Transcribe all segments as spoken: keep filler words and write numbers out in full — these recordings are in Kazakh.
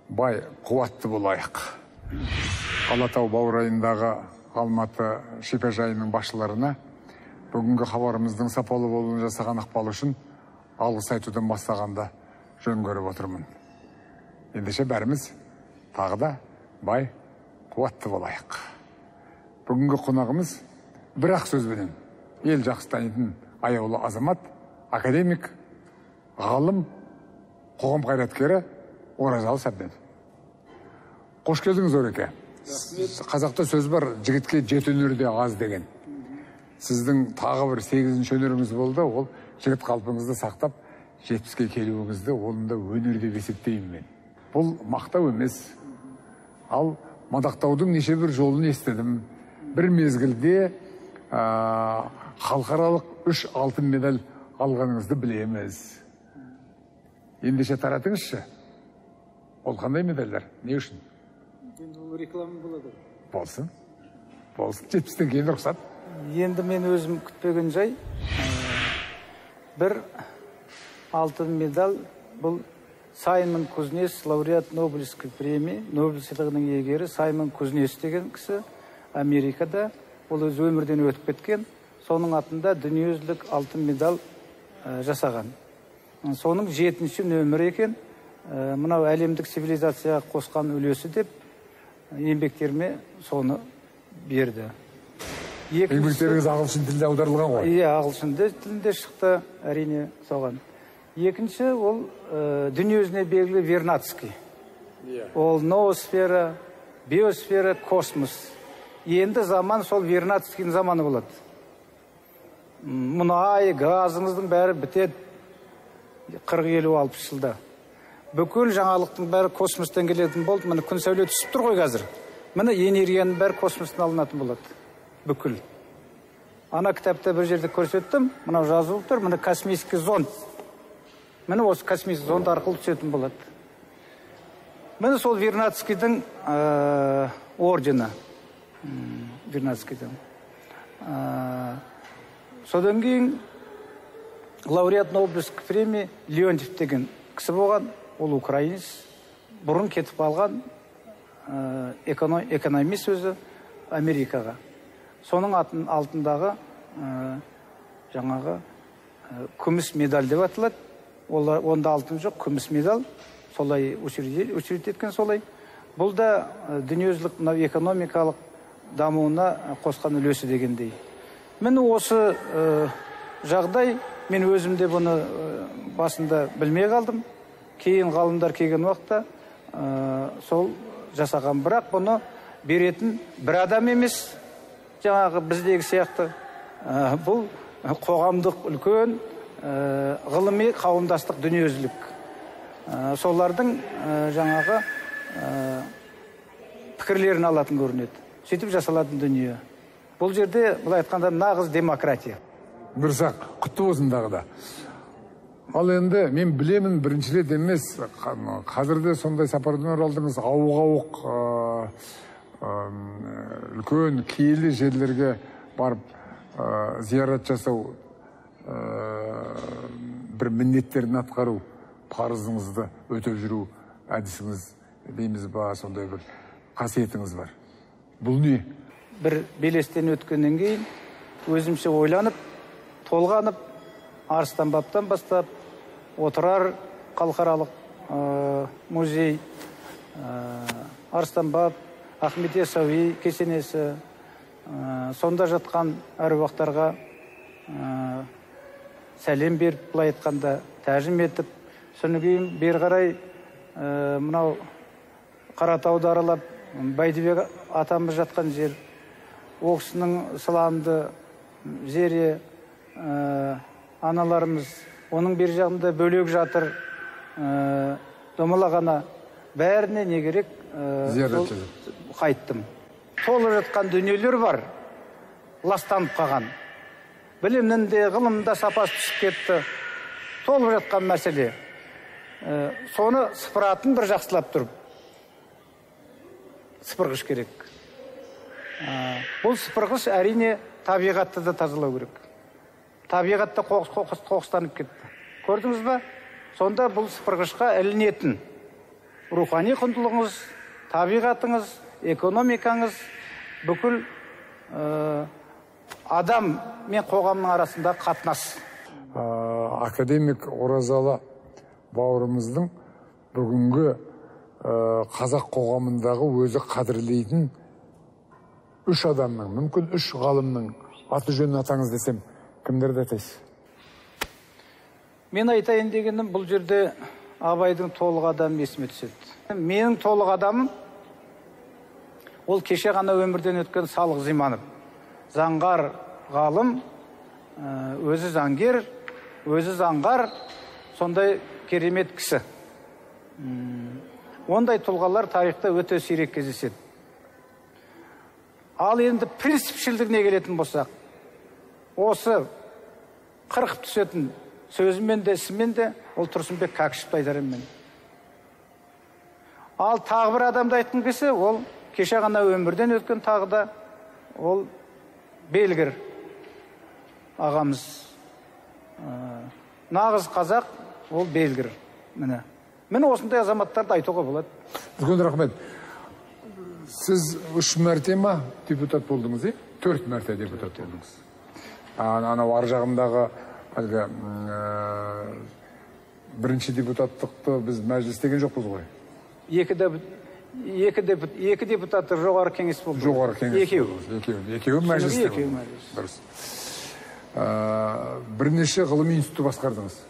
бай, қуатты болайық. Алатау баурайындағы Алматы шипажайының басшыларына бүгінгі хабарымыздың сапалы болуын жасаған ықпалы үшін алғыс айтудан бастағанда жөн көріп отырмын. Ендеше бәріміз тағы да бай, қуатты болайық. Бүгінгі қонағымыз бір-ақ сөзбенен ел жақсы танитын аяулы азамат, академик, ғалым, қоғам қайраткері Оразалы Сәбден. Қош келдіңіз, Ореке. Қазақта сөз бар, жігітке жеті өнерде аз деген. Сіздің тағы бір сегізінші өнеріңіз болды, ол жігіт қалпыңызды сақтап, жетпіске келуіңізді олында өнер деп есептеймін мен. Бұл мақтау емес, ал мадақтаудың неше бір жолын естідім. Бір мезгілде халықаралық үш алтын медаль алғаныңызды білеміз. Ендеше таратыңызшы. Ол қандай медальдар? Не үшін? Реклама болады. Болсын. Болсын. жетпістен кейін рұқсат. Енді мен өзім күтпеген жай. Бір алтын медаль, бұл Саймон Кузнец, лауреат Нобелевской премии, Нобель сыйлығының иегері Саймон Кузнец деген кісі Америкада, ол өз өмірден өтіп кеткен, соның атында дүниежүзілік алтын медаль жасаған. Соның жетінші нөмірі екен, мынау әлемдік цивилизацияға қосқан үлесі деп еңбектеріме соны берді. Еңбектеріңіз ағылшын тілінде аударылған ғой? Иә, ағылшын тілінде шықты, әрине соған. Екінші, ол дүниежүзіне белгілі Вернадский. Ол ноосфера, биосфера, космос. Енді заман сол Вернадскийдің заманы болады. Мұнай, газыңыздың бәрі бітеді қырық елу алпыс жылда. Бүкіл жаңалықтың бәрі космостан келетін болды. Міне күн сәуле түсіп тұр ғой қазір. Міне энергияның бәрі космостан алынатын болады. Бүкіл. Ана кітапта бір жерде көрсеттім. Мынау жазылып тұр. Міне космический зонд. Міне осы космический зонд арқылы түсетін болады. Міне сол Вернадскийдің ордені. Вернадскийдің. Содан кейін лауреат Нобелевской премии Леонтьев деген кісі болған. Ол украинец, бұрын кетіп қалған экономист өзі Америкаға. Соның алтындағы жаңағы күміс медаль деп атылады. Онда алтын жоқ, күміс медаль. Солай учредит еткен солай. Бұл да дүниежүзілік экономикалық дамуына қосқан үлесі дегендей. Мені осы жағдай, мен өзімде бұны басында білмей қалдым. Кейін ғалымдар келген уақытта сол жасаған, бірақ бұны беретін бір адам емес, жаңағы біздегі сияқты. Бұл қоғамдық үлкен ғылыми қауымдастық дүниежүзілік. Солардың жаңағы пікірлерін алатын көрінеді. Сөйтіп жасалатын дүние. Бұл жерде бұл айтқанда нағыз демократия. Бірсақ, құтты болсын дағы да. Ал енді мен білемін, бірінші рет емес, қазірде сондай сапардан оралдыңыз, ауық-ауық үлкен киелі жерлерге барып зиярат жасау, бір міндеттерін атқару, парызыңызды өтеп жүру әдісіңіз дейміз ба, сондай бір қасиетіңіз бар. Бұл не? Бір белестен өткеннен кейін өзімше ойланып, толғанып, Арыстан баптан бастап, Отырар халықаралық музей, Арыстан бап, Ахмет Яссауи кесенесі, сонда жатқан әруақтарға сәлем беріп, былай айтқанда тәжім етіп, соны кейін бері қарай мынау Қаратауды аралап, Бәйдібек атамыз жатқан жер, ол кісінің сыланды зере аналарымыз, оның бер жағында бөлек жатыр, домалағана, бәріне не керек қайттым. Толы жатқан дүниелер бар, ластанып қалған. Білімнің де, ғылымда сапасы түсіп кетті. Толы жатқан мәселе. Соны сыпыратын бір жақсылап тұрып. Сыпырғыш керек. Бұл сыпырғыш әрине табиғатты да тазалау керек. Табиғатта қоқыстанып кетті. Көрдіңіз ба? Сонда бұл сыпырғышқа ілінетін. рухани құндылығыңыз, табиғатыңыз, экономикаңыз, бүкіл ә, адам мен қоғамның арасында қатынас. Ә, академик Оразалы бауырымыздың бүгінгі ә, қазақ қоғамындағы өзі қадірлейтін үш адамның, мүмкін үш ғалымның аты жөнін атаңыз десем, кімдерді атайсыз? Мен айтайын дегенім, бұл жерде Абайдың толық адамы есіме түседі. Менің толық адамым ол кеше ғана өмірден өткен Салық Зиманов. Заңғар ғалым, өзі заңгер, өзі заңғар, сондай керемет кісі. Ондай тұлғалар тарихта өте сирек кездеседі. Ал енді принципшілдігіне келетін болсақ, осы қырқып түсетін сөзімен де, ісімен де, ол Тұрсынбек Кәкішевті айтарым мен. Ал тағы бір адамды айтқым келсе, ол кеше ғана өмірден өткен тағы да, ол Белгір ағамыз. Нағыз қазақ, ол Белгір. Міне. Міне осындай азаматтарды айтуға болады. Үлкен рахмет. Сіз үш мәрте ма депутат болдыңыз, е? Төрт мәрте депутат болдыңыз. Анау ар жағымдағы әлгі бірінші депутаттықты біз мәжіліс деген жоқпыз ғой. Екі депутаты жоғары кеңес болды. Жоғары кеңес. Екеу. Екеу мәжілісте болды. Дұрыс. Бірнеше ғылыми институтты басқардыңыз.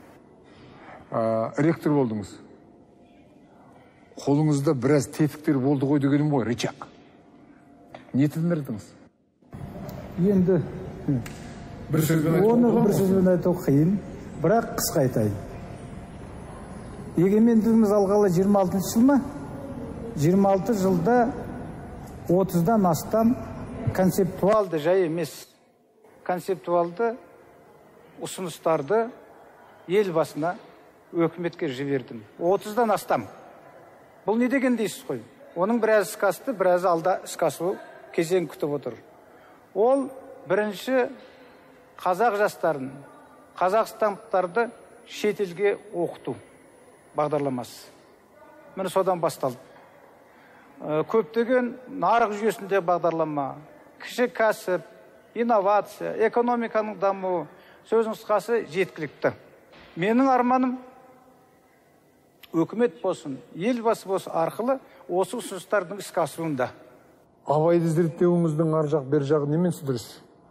Ректор болдыңыз. Қолыңызда біраз тетіктер болды ғой дегенім ғой, рычаг. Не тындырдыңыз? Енді бір сөзбен оны бір сөзбен айту қиын, бірақ қысқа айтайын. Егемендігіміз алғалы жиырма алтыншы жыл ма? жиырма алты жылда отыздан астам концептуалды, жай емес, концептуалды ұсыныстарды елбасына, өкіметке жібердім. отыздан астам. Бұл не деген дейсіз қой? Оның біраз іске асты, біраз алда іске асу кезең күтіп отыр. Ол бірінші қазақ жастарын, қазақстандықтарды шетелге оқыту бағдарламасы. Міне содан басталды. Көптеген нарық жүйесінде бағдарлама, кіші кәсіп, инновация, экономиканың дамуы, сөздің қысқасы жеткілікті. Менің арманым өкімет болсын, елбасы болсын арқылы осы ұсыныстардың іске асуында. Абайды зерттеуіңіздің ар жақ, бер жағы немен дұрыс?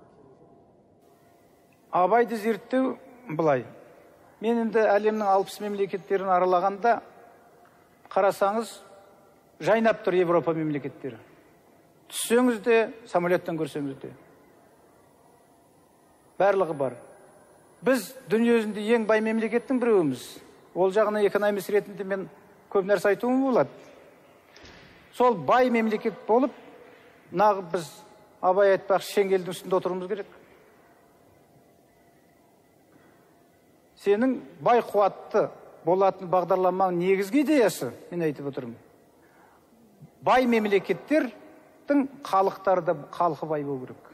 Абайды зерттеу былай. Мен енді әлемнің алпыс мемлекеттерін аралағанда қарасаңыз, жайнап тұр Европа мемлекеттері. Түссеңіз де, самолеттен көрсеңіз де. Барлығы бар. Біз дүниежүзінде ең бай мемлекеттің біреуіміз. Ол жағына экономист ретінде мен көп нәрсе айтуым болады. Сол бай мемлекет болып, нағып біз Абай айтпақ шеңгелдің үстінде отыруымыз керек. Сенің бай қуатты болатын бағдарламаның негізгі идеясы, мен айтып отырмын. Бай мемлекеттердің халықтары да халқы бай болу керек.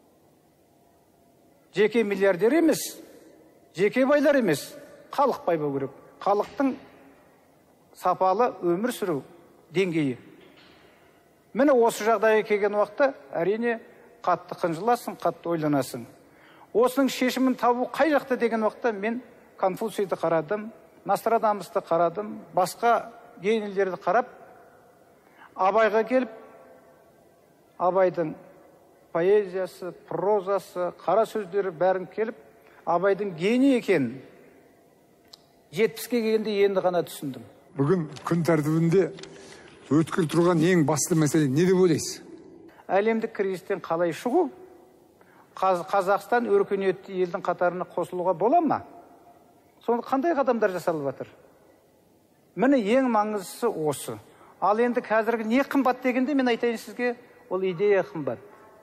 Жеке миллиардер емес, жеке байлар емес, халық бай болу керек. Халықтың сапалы өмір сүру деңгейі. Міне осы жағдайға келген уақытта әрине қатты қынжыласың, қатты ойланасың. Осының шешімін табу қай жақта деген уақытта мен Конфуцийді қарадым, Нострадамусты қарадым, басқа генийлерді қарап, Абайға келіп, Абайдың поэзиясы, прозасы, қара сөздері бәрін келіп, Абайдың гений екенін жетпіске келгенде енді ғана түсіндім. Бүгін күн тәртібінде өткір тұрған ең басты мәселе не деп ойлайсыз? Әлемдік кризистен қалай шығу? Қазақстан өркениетті елдің қатарына қосылуға бола ма? Сонда қандай қадамдар жасалып жатыр? Міне ең маңыздысы осы. Ал енді қазіргі не қымбат дегенде мен айтайын сізге, ол идея қымбат.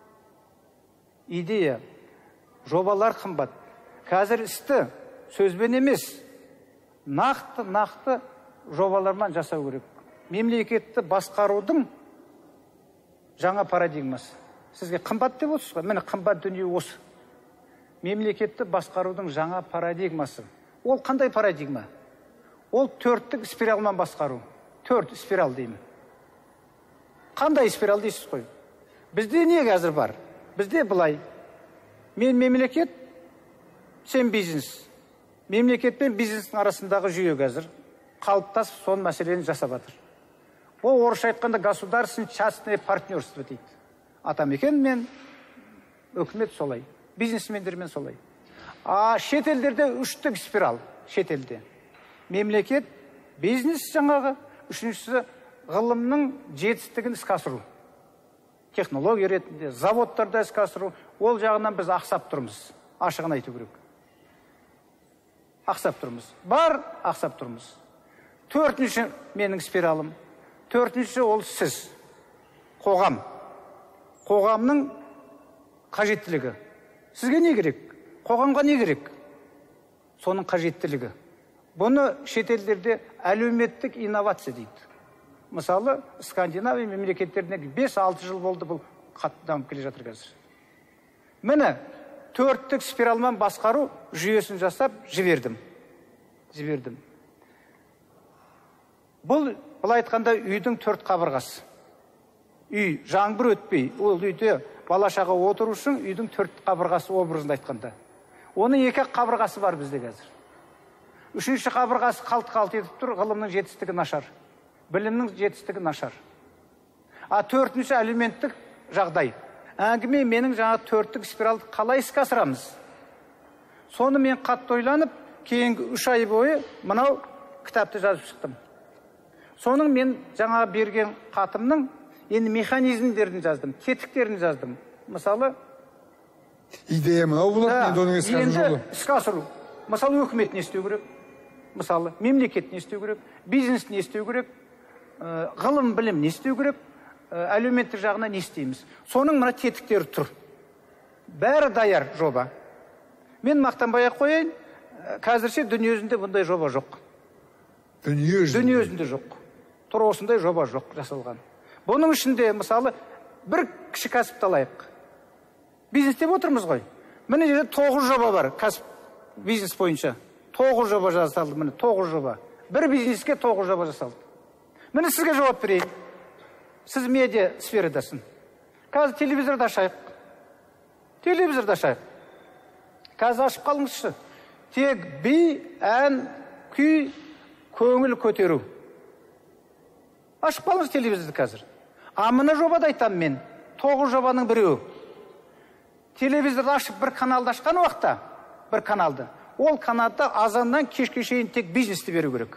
Идея, жобалар қымбат. Қазір істі сөзбен емес, нақты, нақты жобалармен жасау керек. Мемлекетті басқарудың жаңа парадигмасы. Сізге қымбат деп отырсыз ғой, міне қымбат дүние осы. Мемлекетті басқарудың жаңа парадигмасы. Ол қандай парадигма? Ол төрттік спиралмен басқару. төрт спираль деймін. Қандай спираль дейсіз қой? Бізде не қазір бар? Бізде былай. Мен мемлекет, сен бизнес. Мемлекет пен бизнестің арасындағы жүйе қазір қалыптасып, сон мәселені жасап жатыр. Ол орысша айтқанда государственное частное партнерство дейді. Атамекен мен үкімет солай, бизнесмендермен солай. А шетелдерде үштік спираль, шетелде. Мемлекет, бизнес жаңағы, үшіншісі ғылымның жетістігін іске асыру. Технология ретінде, заводтарда іске асыру, ол жағынан біз ақсап тұрмыз. Ашығын айту керек. Ақсап тұрмыз. Бар, ақсап тұрмыз. Төртінші менің спиралым. Төртінші ол сіз. Қоғам. Қоғамның қажеттілігі. Сізге не керек? Қоғамға не керек? Соның қажеттілігі. Бұны шетелдерде әлеуметтік инновация дейді. Мысалы, Скандинавия мемлекеттеріне бес алты жыл болды бұл қатты дамып келе жатыр қазір. Міне, төрттік спиральмен басқару жүйесін жасап жібердім. Жібердім. Бұл, бұл айтқанда үйдің төрт қабырғасы. Үй, жаңбыр өтпей, ол үйде балашаға отыру үшін үйдің төрт қабырғасы образында айтқанда. Оның екі қабырғасы бар бізде қазір. Үшінші қабырғасы қалт-қалт етіп тұр, ғылымның жетістігі нашар. Білімнің жетістігі нашар. А төртінші әлеуметтік жағдай. Әңгіме менің жаңа төрттік спиральді қалай іске асырамыз? Соны мен қатты ойланып, кейінгі үш ай бойы мынау кітапты жазып шықтым. Соның мен жаңа берген қатымның енді механизмдерін жаздым, тетіктерін жаздым. Мысалы, идея мынау болады, енді оның іске асыру жолы. Енді іске асыру. Мысалы, өкімет не істеу керек? Мысалы, мемлекет не істеу керек? Бизнес не істеу керек? Ғылым, білім не істеу керек? Әлеуметтік жағына не істейміз? Соның мына тетіктері тұр. Бәрі даяр жоба. Мен мақтанбай ақ қояйын, қазірше дүниежүзінде бұндай жоба жоқ. Дүниежүзінде жоқ. Тұр осындай жоба жоқ жасалған. Бұның ішінде, мысалы, бір кіші кәсіпті алайық. Бизнес деп отырмыз ғой. Міне жерде тоғыз жоба бар, кәсіп бизнес бойынша. Тоғыз жоба жасалды, міне тоғыз жоба. Бір бизнеске тоғыз жоба жасалды. Міне сізге жауап берейін. Сіз медиа сферадасың. Қазір телевизорда ашайық. Телевизорда ашайық. Қазір ашып қалыңызшы. Тек би, ән, күй, көңіл көтеру. Ашып қалыңыз телевизорды қазір. А мына жобада айтам мен. Тоғыз жобаның біреуі. Телевизорды ашып бір каналды ашқан уақытта, бір каналды. Ол каналда азаннан кешке шейін тек бизнесті беру керек.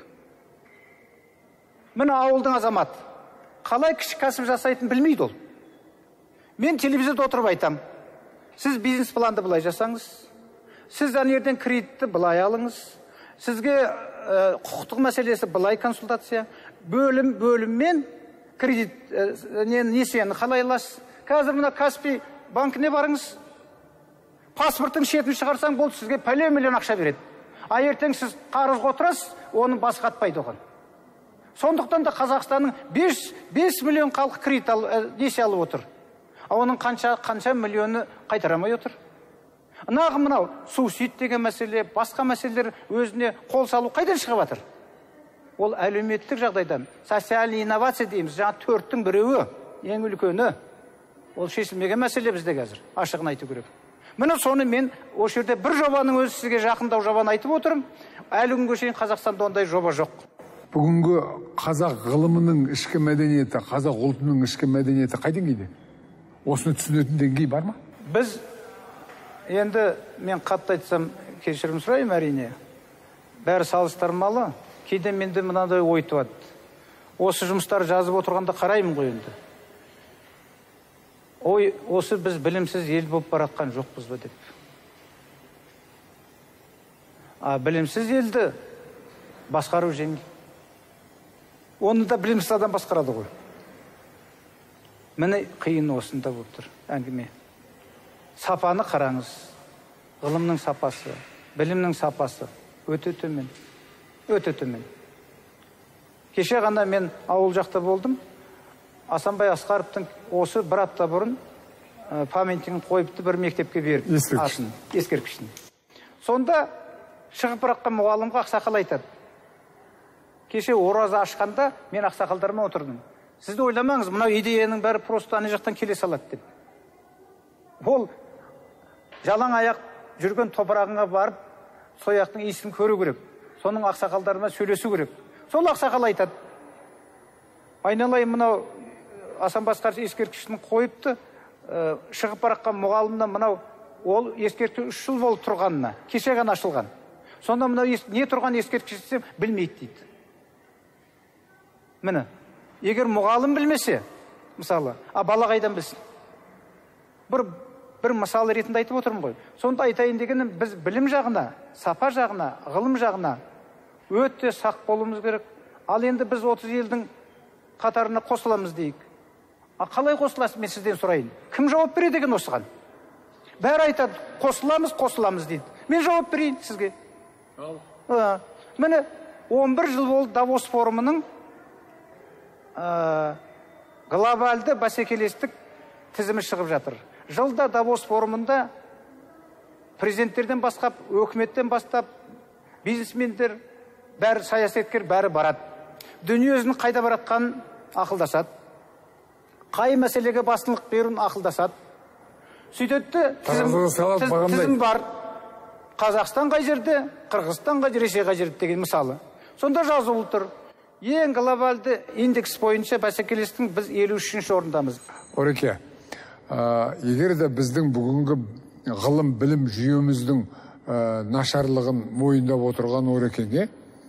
Міне ауылдың азамат. Қалай кіші кәсіп жасайтын білмейді ол. Мен телевизорда отырып айтам. Сіз бизнес планды былай жасаңыз. Сіз әнерден кредитті былай алыңыз. Сізге ә, құқықтық мәселесі былай консультация. Бөлім, бөліммен кредит, ә, несиені қалай аласыз. Қазір мына Каспий банкіне барыңыз. Паспорттың шетін шығарсаң, болды сізге пәле миллион ақша береді. А ертең сіз қарызға отырасыз, оның басы қатпайды оған. Сондықтан да Қазақстанның бес миллион халық кредит ал, несие алып отыр. А оның қанша қанша миллионы қайтарамай отыр. Нағы мынау субсидия деген мәселе, басқа мәселелер өзіне қол салу қайдан шығып жатыр? Ол әлеуметтік жағдайдан, социальный инновация дейміз, жаңа төрттің біреуі, ең үлкені. Ол шешілмеген мәселе бізде қазір, ашығын айту керек. Міне соны мен осы жерде бір жобаның өзі сізге жақындау жобаны айтып отырмын. Әлі күнге шейін Қазақстанда ондай жоба жоқ. Бүгінгі қазақ ғылымының ішкі мәдениеті, қазақ ұлтының ішкі мәдениеті қай деңгейде? Осыны түсінетін деңгей бар ма? Біз енді мен қатты айтсам кешірім сұраймын әрине. Бәрі салыстырмалы. Кейде менде мынандай ой туады. Осы жұмыстар жазып отырғанда қараймын ғой енді. Ой, осы біз білімсіз ел болып баратқан жоқпыз ба деп. А білімсіз елді басқару жеңіл. Оны да білімсіз адам басқарады ғой. Міне қиын осында болып тұр әңгіме. Сапаны қараңыз. Ғылымның сапасы, білімнің сапасы өте төмен. Өте төмен. Кеше ғана мен ауыл жақта болдым. Асанбай Асқаровтың осы бір апта бұрын ә, памятникін қойыпты бір мектепке беріп. Ескерткішін. Ескерткішін. Сонда шығып бара жатқан мұғалімға ақсақал айтады. кеше ораза ашқанда мен ақсақалдармен отырдым. Сізді ойламаңыз, мынау идеяның бәрі просто ана жақтан келе салады деп. Ол жалаң аяқ жүрген топырағыңа барып, сояқтың иісін көру керек. Соның ақсақалдарына сөйлесу керек. Сол ақсақал айтады: айналайын, мынау Асан Басқаршы ескерткішін қойыпты, шығып бараққан мұғалымнан мынау ол ескерткіш үш жыл болып тұрғанына, кеше ғана ашылған. Сонда мынау не тұрған ескерткіш десем, білмейді дейді. Міне, егер мұғалым білмесе, мысалы, а бала қайдан білсін? Бір бір мысал ретінде айтып отырмын ғой. Сонда айтайын дегенім, біз білім жағына, сапа жағына, ғылым жағына өте сақ болуымыз керек. Ал енді біз отыз елдің қатарына қосыламыз дейік. А қалай қосыласыз, мен сізден сұрайын. Кім жауап береді екен осыған? Бәрі айтады, қосыламыз, қосыламыз дейді. Мен жауап берейін сізге. Ал. Міне, он бір жыл болды Давос форумының глобалды бәсекелестік тізімі шығып жатыр. Жылда Давос форумында президенттерден бастап, өкіметтен бастап, бизнесмендер, бәрі саясаткер, бәрі барады. Дүниесінің қайда баратқанын ақылдасады. Қай мәселеге басымдық беруін ақылдасады. Сөйтеді, тізім бар. Қазақстан қай жерде, Қырғызстан қай жерде, Ресей қай жерде деген мысалы. Сонда жазулы тұр. Ең глобалды индекс бойынша бәсекелестіктің біз елу үшінші орындамыз. Ореке, егер де біздің бүгінгі ғылым білім жүйеміздің нашарлығын мойындап отырған Орекеге,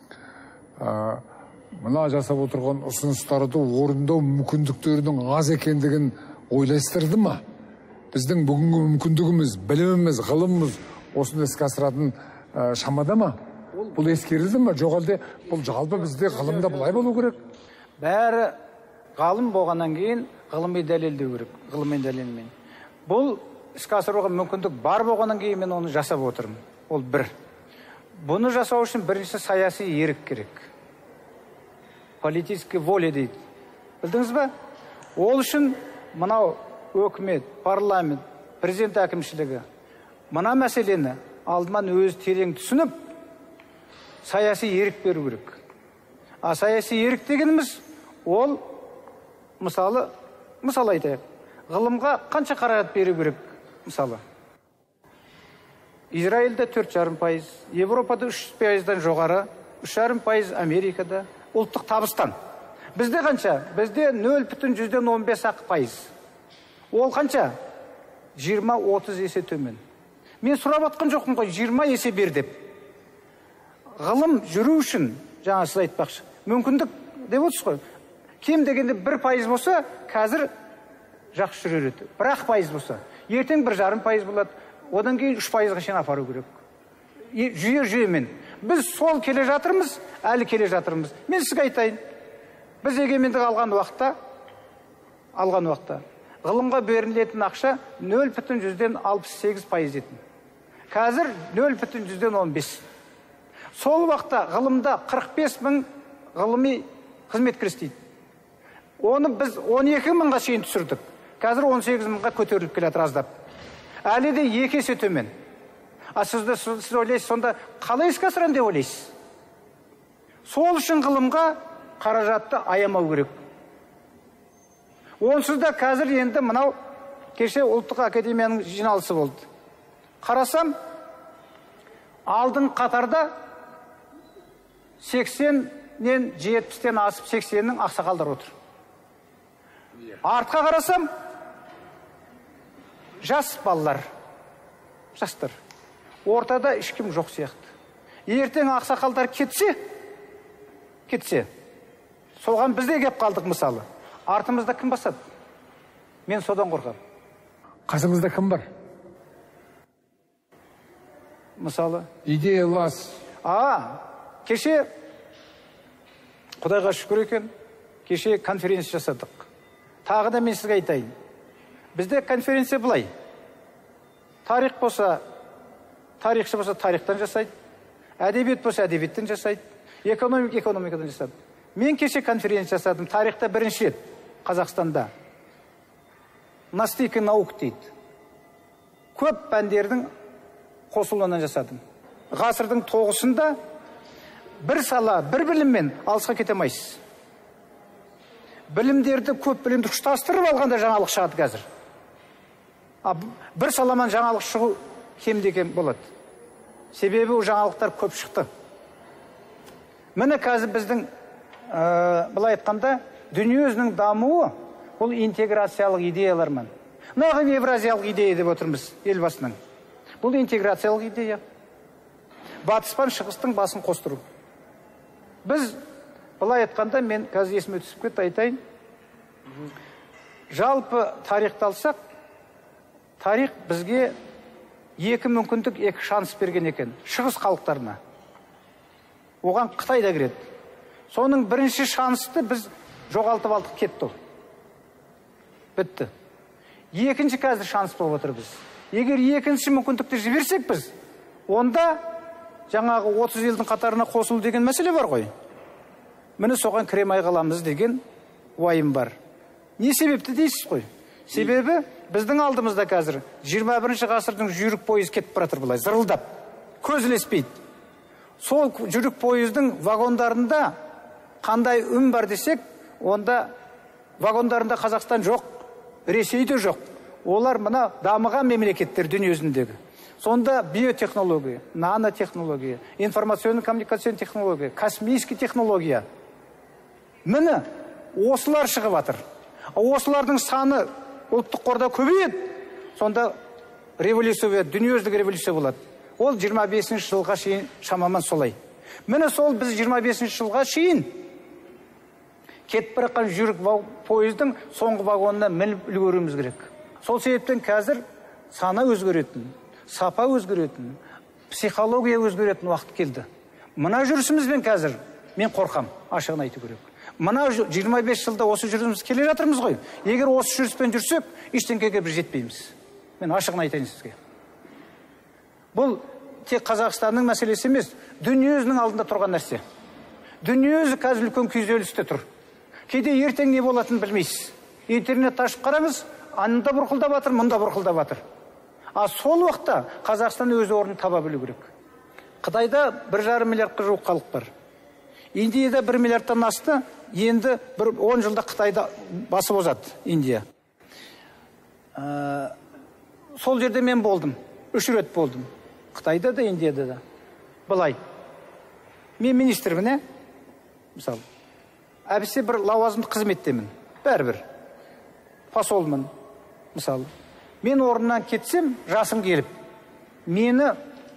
мына жасап отырған ұсыныстарды орындау мүмкіндіктерінің аз екендігін ойластырды ма? Біздің бүгінгі мүмкіндігіміз, біліміміз, ғылымымыз осыны іске асыратын шамада ма? Бұл ескерілді ма? Жоқ әлде бұл жалпы бізде ғылымда бұлай болу керек? Бәрі ғалым болғаннан кейін ғылыми дәлелдеу керек, ғылыми дәлелмен. Бұл іске асыруға мүмкіндік бар болғаннан кейін мен оны жасап отырмын. Ол бір. Бұны жасау үшін бірінші саяси ерік керек. Политическая воля дейді. Білдіңіз ба? Ол үшін мынау өкімет, парламент, президент әкімшілігі мына мәселені алдымен өз терең түсініп, саяси ерік беру керек. А саяси ерік дегеніміз ол, мысалы, мысалы айтайық, ғылымға қанша қаражат беру керек, мысалы. Израильда төрт жарым пайыз, Европада үш пайыздан жоғары, үш жарым пайыз Америкада, ұлттық табыстан. Бізде қанша? Бізде нөл бүтін жүзден он бес ақ пайыз. Ол қанша? жиырма отыз есе төмен. Мен сұрап атқан жоқпын ғой, жиырма есе бер деп. Ғылым жүру үшін, жаңа сіз айтпақшы, мүмкіндік деп отырсыз ғой. Кем дегенде бір пайыз болса, қазір жақсы жүрер еді. Бір ақ пайыз болса, ертең бір жарым пайыз болады, одан кейін үш пайызға шейін апару керек. Жүйе жүйемен. Біз сол келе жатырмыз, әлі келе жатырмыз. Мен сізге айтайын. Біз егемендік алған уақытта, алған уақытта, ғылымға берілетін ақша нөл бүтін жүзден алпыс сегіз пайыз етін. Қазір нөл бүтін жүзден он бес. Сол уақытта ғылымда қырық бес мың ғылыми қызметкер істейді. Оны біз он екі мыңға шейін түсірдік. Қазір он сегіз мыңға көтеріліп келеді аздап. Әлі де екі есе төмен. А сізді сіз ойлайсыз, сонда қалай іске асырамын деп ойлайсыз? Сол үшін ғылымға қаражатты аямау керек. Онсыз да қазір енді мынау кеше ұлттық академияның жиналысы болды. Қарасам, алдың қатарда сексеннен жетпістен асып сексеннің ақсақалдар отыр. Артқа қарасам, жас балалар, жастар. Ортада ешкім жоқ сияқты. Ертең ақсақалдар кетсе, кетсе, соған бізде кеп қалдық мысалы. Артымызда кім басады? Мен содан қорқам. Қасыңызда кім бар? Мысалы? Идеялас. А, кеше, Құдайға шүкір екен, кеше конференция жасадық. Тағы да мен сізге айтайын. Бізде конференция былай. Тарих болса, тарихшы болса тарихтан жасайды. Әдебиет болса әдебиеттен жасайды. Экономика экономикадан жасады. Мен кеше конференция жасадым. Тарихта бірінші рет Қазақстанда. Настика наук дейді. Көп пәндердің қосылуынан жасадым. Ғасырдың тоғысында бір сала, бір біліммен алысқа кете алмайсыз. Білімдерді, көп білімді ұштастырып алғанда жаңалық шығады қазір. Бір саламан жаңалық шығу кемде-кем болады. Себебі жаңалықтар көп шықты. Міне қазір біздің былай айтқанда дүниежүзінің дамуы бұл интеграциялық идеялармен. Нағын евразиялық идея деп отырмыз елбасының. Бұл интеграциялық идея. Батыспен шығыстың басын қостыру. Біз былай айтқанда, мен қазір есіме түсіп кетті, айтайын. Жалпы тарихты алсақ, тарих бізге екі мүмкіндік, екі шанс берген екен. Шығыс халықтарына. Оған Қытай да кіреді. Соның бірінші шансты біз жоғалтып алдық, кетті. Бітті. Екінші қазір шанс болып отыр біз. Егер екінші мүмкіндікті жіберсек біз, онда жаңағы отыз елдің қатарына қосылу деген мәселе бар ғой. Міне соған кіремай қаламыз деген уайым бар. Не себепті дейсіз ғой? Себебі біздің алдымызда қазір жиырма бірінші ғасырдың жүрік пойыз кетіп баратыр былай, зырылдап, көз ілеспейді. Сол жүрік пойыздың вагондарында қандай үн бар десек, онда вагондарында Қазақстан жоқ, Ресей де жоқ. Олар мына дамыған мемлекеттер дүниежүзіндегі. Сонда биотехнология, нанотехнология, информационно-коммуникацион технология, космический технология. Міне осылар шығып жатыр. Осылардың саны ұлттық қорда көбейеді. Сонда революция, дүниежүзілік революция болады. Ол жиырма бесінші жылға шейін шамамен солай. Міне сол біз жиырма бесінші жылға шейін кетіп бара жүрік пойыздың соңғы вагонына мініп үлгеруіміз керек. Сол себептен қазір сана өзгеретін, сапа өзгеретін, психология өзгеретін уақыт келді. Мына жүрісімізбен қазір мен қорқам, ашығын айту керек. Мына жиырма бес жылда осы жүрісіміз келе жатырмыз ғой. Егер осы жүріспен жүрсек, ештеңеге бір жетпейміз. Мен ашығын айтайын сізге. Бұл тек Қазақстанның мәселесі емес, дүниежүзінің алдында тұрған нәрсе. Дүниежүзі қазір үлкен күйзелісте тұр. Кейде ертең не болатынын білмейсіз. Интернет ашып қараңыз, анда бұрқылдап жатыр, мұнда бұрқылдап жатыр. А сол уақытта Қазақстан өз орнын таба білу керек. Қытайда бір жарым миллиардқа жуық халық бар. Индияда бір миллиардтан асты, енді бір он жылда Қытайда басып озады Индия. Ә, сол жерде мен болдым, үш рет болдым. Қытайда да, Индияда да. Былай. Мен министрмін, мысалы. Әбісе бір лауазымды қызметтемін. Бәрібір. Посолмын, мысалы. Мен орнынан кетсем, жасым келіп, мені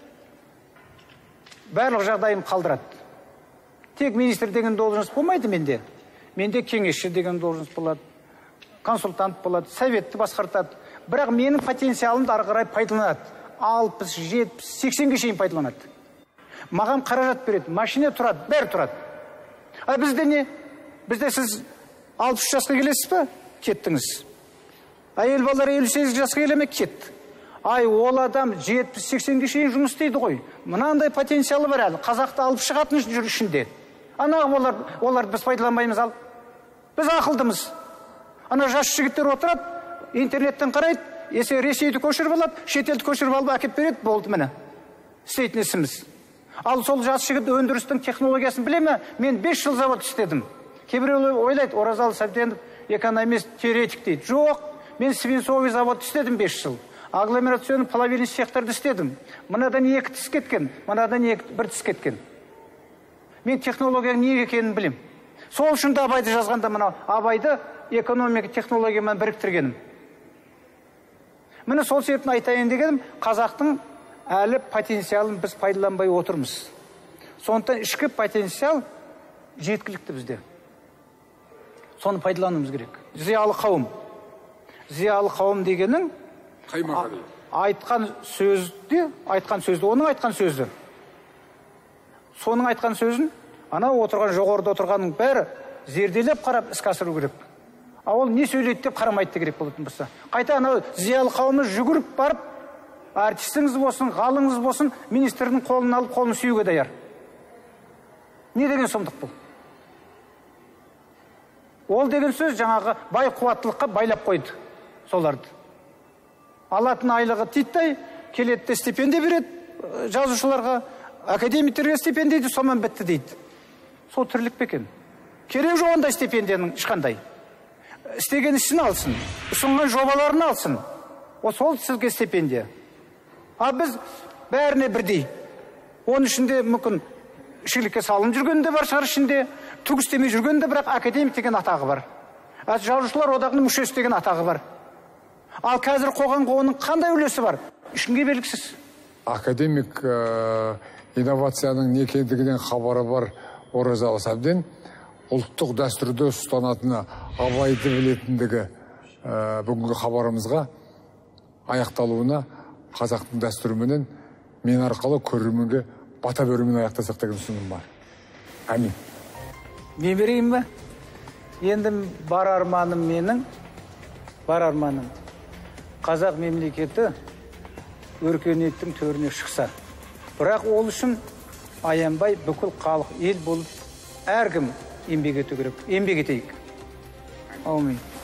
барлық жағдайым қалдырады. Тек министр деген должность болмайды менде. Менде кеңесші деген должность болады, консультант болады, советті басқартады. Бірақ менің потенциалымды ары қарай пайдаланады. алпыс, жетпіс, сексенге шейін пайдаланады. Маған қаражат береді, машина тұрады, бәрі тұрады. А бізде не? Бізде сіз алпыс жасқа келесіз ба? Кеттіңіз. Әйел балалар елу сегіз жасқа келе ме? Кетті. Ай, ол адам жетпіс, сексенге шейін жұмыс істейді ғой. Мынандай потенциалы бар әлі. Қазақты алып шығатын жүрішінде. Ана олар, олар біз пайдаланбаймыз ал. Біз ақылдымыз. Ана жас жігіттер отырады, интернеттен қарайды, есе Ресейді көшіріп алады, шетелді көшіріп алып әкеп береді, болды міне. Істейтін ісіміз. Ал сол жас жігіт өндірістің технологиясын біле ме? Мен бес жыл завод істедім. Кейбіреулер ойлайды, Оразалы Сәбденов экономист, теоретик дейді. Жоқ, мен свинцовый завод істедім бес жыл. Агломерационный плавильный цехтарды істедім. Мынадан екі тіс кеткен, мынадан бір тіс кеткен. Мен технологияның не екенін білем. Сол үшін де Абайды жазғанда мына Абайды экономика технологиямен біріктіргенім. Міне сол себептен айтайын дегенім, қазақтың әлі потенциалын біз пайдаланбай отырмыз. Сондықтан ішкі потенциал жеткілікті бізде. Соны пайдалануымыз керек. Зиялы қауым. Зиялы қауым дегенің айтқан сөзді, айтқан сөзді, оның айтқан сөзді. Соның айтқан сөзін, ана отырған, жоғарыда отырғанның бәрі зерделеп қарап іске асыру керек. А ол не сөйлейді деп қарамайды керек болатын болса. Қайта ана зиялы қауымымыз жүгіріп барып, артистіңіз болсын, ғалыңыз болсын, министрдің қолын алып, қолын сүйуге даяр. Не деген сұмдық бұл? Ол деген сөз жаңағы бай қуаттылыққа байлап қойды соларды. Алатын айлығы титтей, келетті стипендия береді жазушыларға, академиктерге стипендия сонымен бітті дейді. Сол тірлік пе екен? Керек жоқ ондай стипендияның ешқандай. Істеген ісін алсын, ұсынған жобаларын алсын. О, сол сізге стипендия. А біз бәріне бірдей. Оның ішінде мүмкін ішілікке салынып жүрген де бар шығар ішінде, түк істемей жүрген де, бірақ академик деген атағы бар. Жазушылар одағының мүшесі деген атағы бар. Ал қазір қоғамға оның қандай үлесі бар? Ешкімге белгісіз. Академик инновацияның не екендігінен хабары бар Оразалы Сәбден ұлттық дәстүрді ұстанатыны, абайды білетіндігі бүгінгі хабарымызға аяқталуына қазақтың дәстүріменен мен арқылы көрерменге бата берумен аяқтасақ деген ұсыным бар. Әмин. Мен берейін бе? Енді бар арманым менің, бар арманым. Қазақ мемлекеті өркениеттің төріне шықса. Бірақ ол үшін аянбай бүкіл халық ел болып әркім еңбек ету керек. Еңбек етейік. Аумин.